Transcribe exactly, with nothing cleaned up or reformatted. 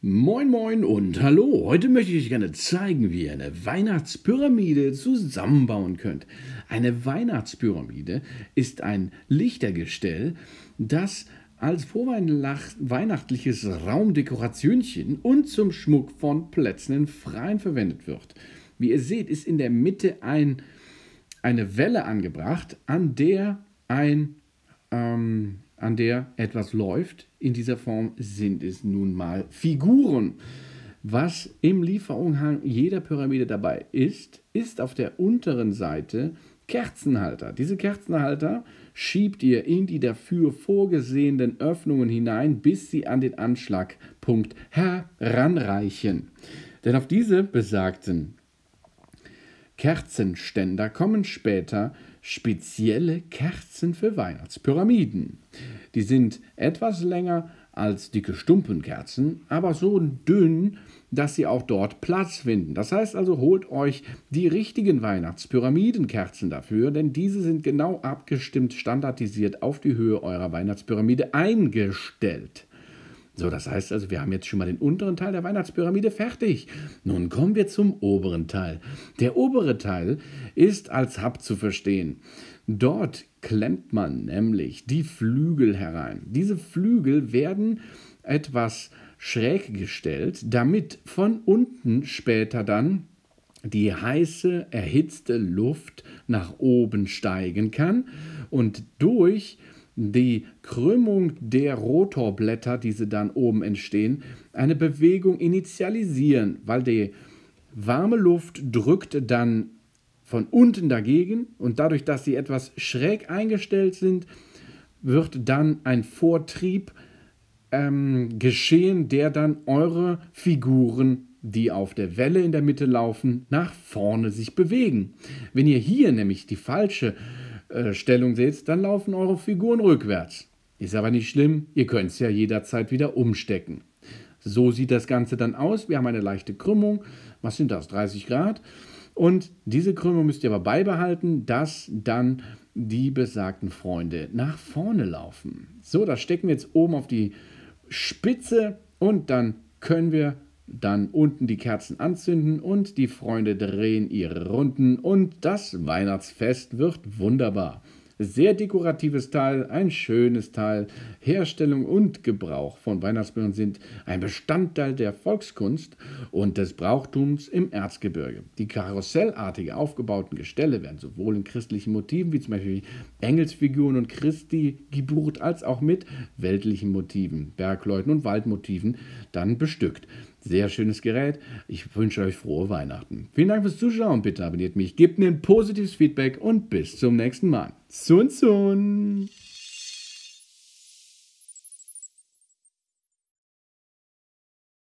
Moin Moin und hallo, heute möchte ich euch gerne zeigen, wie ihr eine Weihnachtspyramide zusammenbauen könnt. Eine Weihnachtspyramide ist ein Lichtergestell, das als vorweihnachtliches Raumdekorationchen und zum Schmuck von Plätzen im Freien verwendet wird. Wie ihr seht, ist in der Mitte ein, eine Welle angebracht, an der ein ähm, an der etwas läuft. In dieser Form sind es nun mal Figuren. Was im Lieferumhang jeder Pyramide dabei ist, ist auf der unteren Seite Kerzenhalter. Diese Kerzenhalter schiebt ihr in die dafür vorgesehenen Öffnungen hinein, bis sie an den Anschlagpunkt heranreichen. Denn auf diese besagten Kerzenständer kommen später spezielle Kerzen für Weihnachtspyramiden. Die sind etwas länger als dicke Stumpenkerzen, aber so dünn, dass sie auch dort Platz finden. Das heißt also, holt euch die richtigen Weihnachtspyramidenkerzen dafür, denn diese sind genau abgestimmt, standardisiert auf die Höhe eurer Weihnachtspyramide eingestellt. So, das heißt also, wir haben jetzt schon mal den unteren Teil der Weihnachtspyramide fertig. Nun kommen wir zum oberen Teil. Der obere Teil ist als Hub zu verstehen. Dort klemmt man nämlich die Flügel herein. Diese Flügel werden etwas schräg gestellt, damit von unten später dann die heiße, erhitzte Luft nach oben steigen kann und durch die Krümmung der Rotorblätter, die sie dann oben entstehen, eine Bewegung initialisieren, weil die warme Luft drückt dann von unten dagegen und dadurch, dass sie etwas schräg eingestellt sind, wird dann ein Vortrieb ähm, geschehen, der dann eure Figuren, die auf der Welle in der Mitte laufen, nach vorne sich bewegen. Wenn ihr hier nämlich die falsche Stellung seht, dann laufen eure Figuren rückwärts. Ist aber nicht schlimm, ihr könnt es ja jederzeit wieder umstecken. So sieht das Ganze dann aus. Wir haben eine leichte Krümmung. Was sind das? dreißig Grad. Und diese Krümmung müsst ihr aber beibehalten, dass dann die besagten Freunde nach vorne laufen. So, das stecken wir jetzt oben auf die Spitze und dann können wir dann unten die Kerzen anzünden und die Freunde drehen ihre Runden und das Weihnachtsfest wird wunderbar. Sehr dekoratives Teil, ein schönes Teil. Herstellung und Gebrauch von Weihnachtsbäumen sind ein Bestandteil der Volkskunst und des Brauchtums im Erzgebirge. Die karussellartig aufgebauten Gestelle werden sowohl in christlichen Motiven wie zum Beispiel Engelsfiguren und Christi Geburt als auch mit weltlichen Motiven, Bergleuten und Waldmotiven dann bestückt. Sehr schönes Gerät. Ich wünsche euch frohe Weihnachten. Vielen Dank fürs Zuschauen. Bitte abonniert mich, gebt mir ein positives Feedback und bis zum nächsten Mal. Sun Sun!